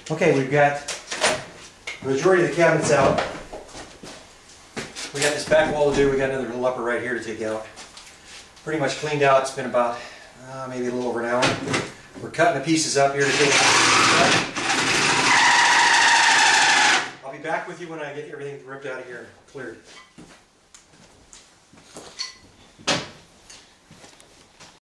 Okay, we've got the majority of the cabinets out. We got this back wall to do. We got another little upper right here to take out. Pretty much cleaned out. It's been about maybe a little over an hour. We're cutting the pieces up here to take it. I'll be back with you when I get everything ripped out of here and cleared.